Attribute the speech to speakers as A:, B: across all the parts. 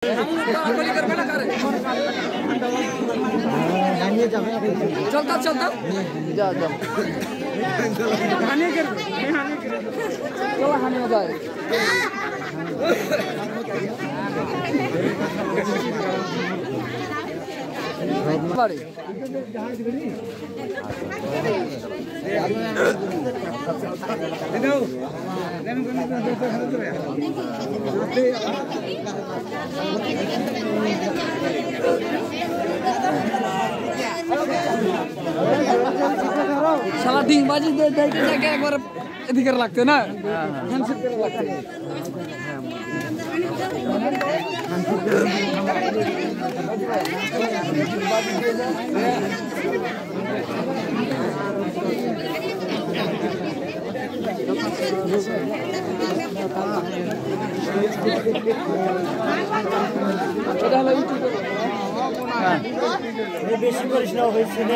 A: चलता चलता जा जा चला खाने जाए बाड़ी साला डिंग बाजी दे दे के जाके एक बार इधर लगते ना हैंडसेट कर लगते
B: বেশি করিস না হয়েছে রে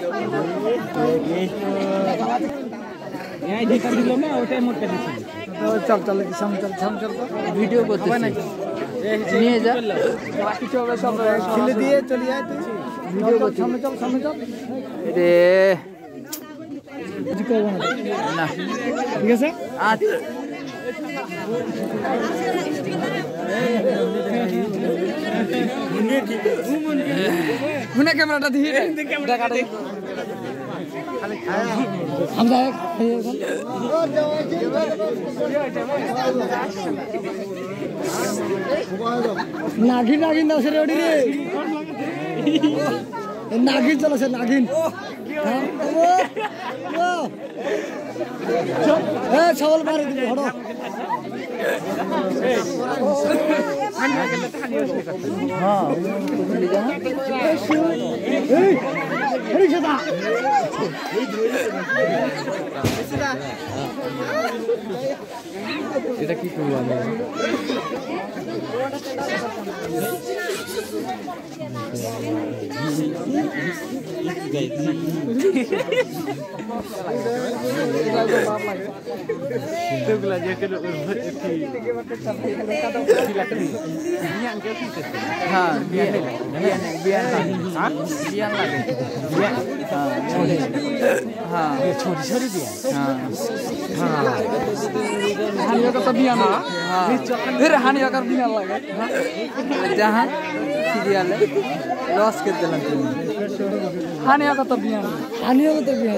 B: এই যেটা দিল না ওটাই মোটটা দিছি
A: चल चल सामने चल वीडियो করতে না নিয়ে যা কিছু হবে সব ছেলে দিয়ে চলে আয় তুই ভিডিও করতে সামনে চল রে কিছু করব না ঠিক আছে আচ্ছা মুনে ক্যামেরাটা দিয়ে দেখা দে हम जाए नागिन नागिन दाव से रेडी रे नागिन चलो से नागिन ए छवल मारे दिबो हड़ो हां ले जा ए हरी छदा এটা কি করব আমি Tugla jadi हाँ बियान लगे हाँ छोटी छोटी बियान हाँ हानिया का तो बियान हाँ फिर हानिया का बियान लगे जहाँ सीरियल लॉस कर देना हानिया का तो बियान हानिया का तो बियान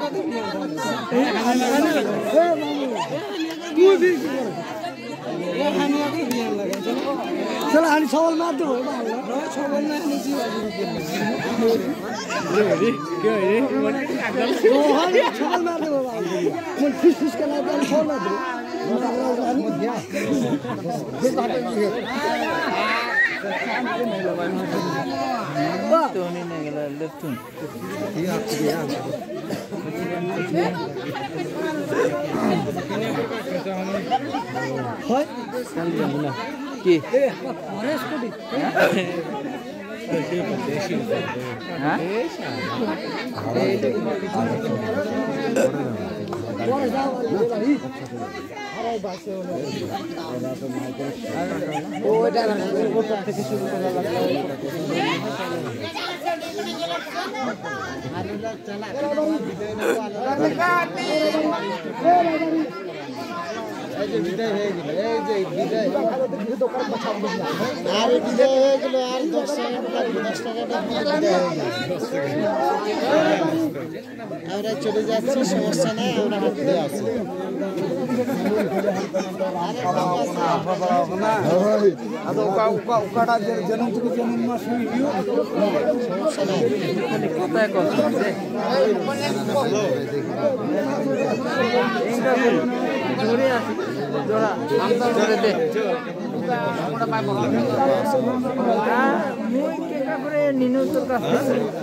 A: चलो हानि सवाल मार दो सवाल मार नीचे सवाल मार दो मन फिश फिश का ना सवाल मार दो तो नहीं निकला लेफ्ट কি বিদায় হয়ে গেল এই যে বিদায় আর বিদায় হয়ে গেল আর 10 টাকাটা বিদায় হয়ে গেল আমরা চলে যাচ্ছি সমস্যা নাই আমরা হাতে আছি আরে বাবা ওকাটা জনম থেকে জনম মাস ভিডিও সমস্যা নাই কোথায় কথা জোরে আছে জোড়া আমদা জোরে দে আমরা পাই বল মুই কে করে নিনু তোর কাছে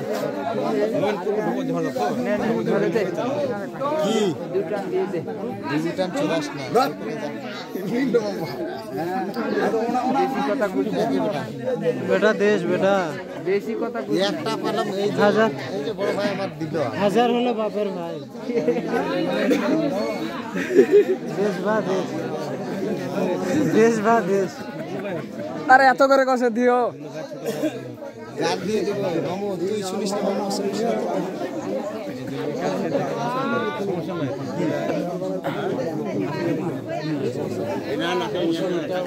A: জোরে দে কি দুটান দিয়ে দে দুটান চলাস না বেশি কথা কইছ বেটা দেশ বেটা বেশি কথা কইছ একটা পালাম এই হাজার এই যে বড় ভাই আমার দিল হাজার হলো বাপের ভাই দেশ বা দেশ দেশ বা দেশ আরে এত করে কষে দিও
C: গাদ দিয়ে দেব মামু তুই শুনিস না মামু শুনিস না না না সমস্যা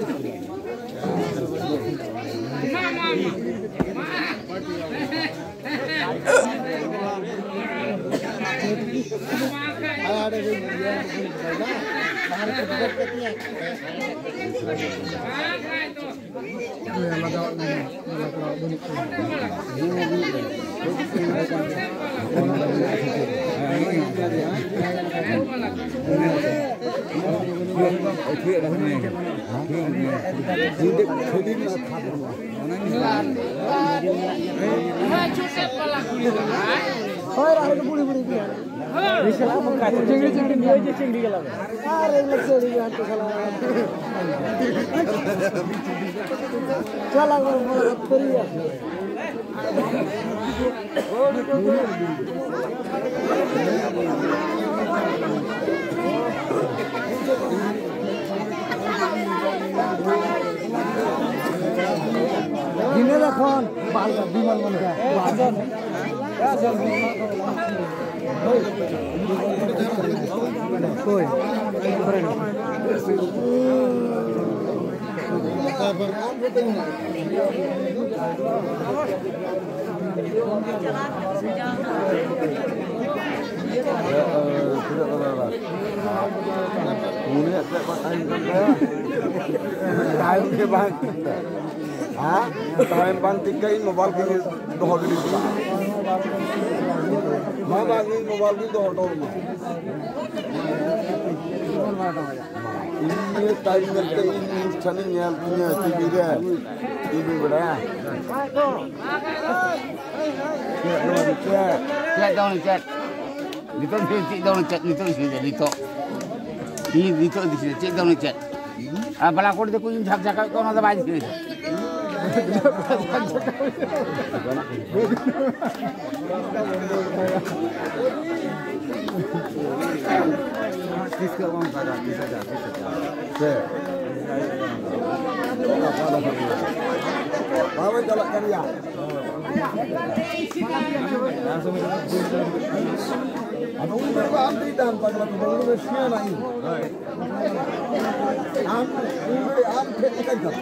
B: দিনে এখন বালকা বিমান মনকা বাজন কই করেন
C: Tahan bang tiga ini mobile kini dohor dulu. Mana ini mobile ini dohor dohor. Ini time mereka ini channel yang punya TV dia, TV berapa?
D: Chat down chat. Dito chat down chat dito dito. Ini dito chat down chat. Bala ko dito yung jhak ko na da baji kini. Kiska uang kada bisa dah.
C: Bawa jalan kerja. Ada orang berapa dan pada waktu baru bersiap lagi. Am kita kan.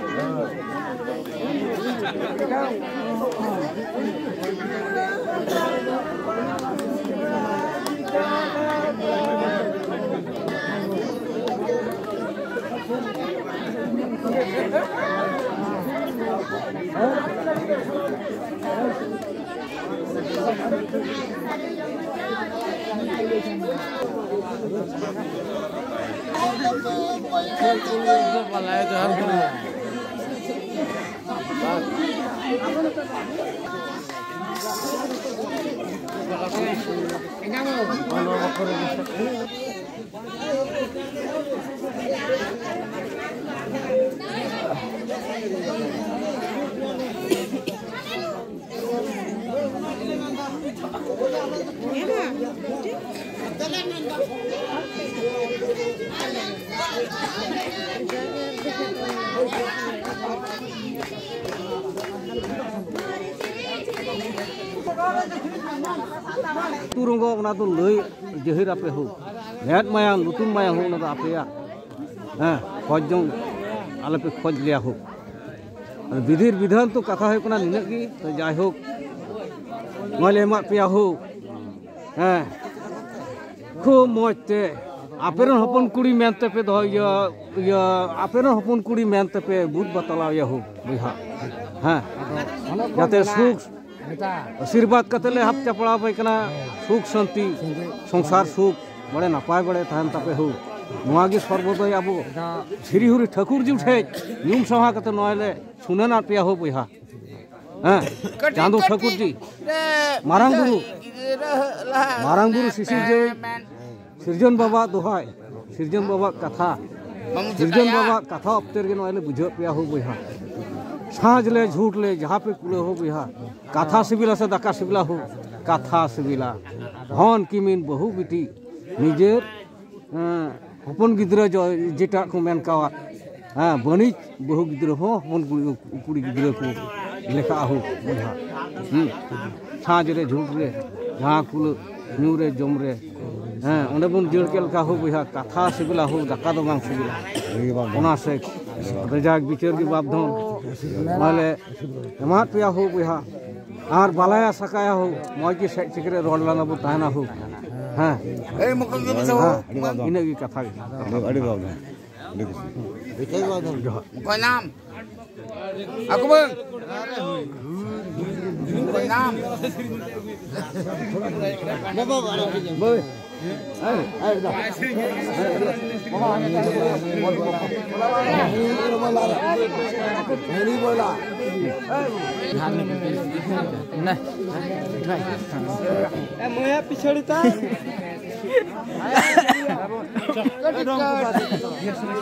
B: turunggo na tu lei jehir ape hu net mayang nutun mayang hu na ta ape ya khojong alape khoj liya hu বিধির বিধান তো কথা হয় কোনা নিনে কি তো যাই হোক নলে মা পিয়া hu খুব মজতে আপেরন হপন কুড়ি মেনতে পে দহ ইয়া আপেরন হপন কুড়ি মেনতে পে বুধ বাতলাও ইয়া hu বুঝা যাতে সুখ आशीर्वाद कतले हाथ चपड़ा पैकना सुख शांति संसार सुख बड़े नपाय बड़े थान तपे हो नुआगी सर्वोदय अब श्रीहुरी ठाकुर जी उठे न्यूम सभा कते नयले सुनना पिया हो बुहा चांदो ठाकुर जी मारांग गुरु शिशिर जी सिरजन बाबा दोहाय सिरजन बाबा कथा अपतेर के नयले बुझ पिया हो बुहा साँझ ले झूठ ले जहाँ पे कुले हो बिहा कथा सिबिला से दाका सिबिला हो कथा सिबिला हन किमिन बहु बिटी निजेर हपन गिद्रा जो जेटा को मेन कावा हाँ बनिज बहु गिद्रो हो मन कुड़ी गिद्रो को लेखा हो बुझा छाज रे झूठ रे जहाँ कुल न्यू रे जम रे हाँ उन्हें बुन जोड़ के लगा हो बुझा कथा सिबिला हो दका दो मांग सिबिला उना से रजाक बिचर की बाप धोन माले एमात पिया हो बुझा आर बालाया सकाया हो मौज की चिकरे रोड लाना बु ताना हो हाँ इन्हें की कथा
D: कोई नाम अकबर कोई नाम
A: पिछड़ी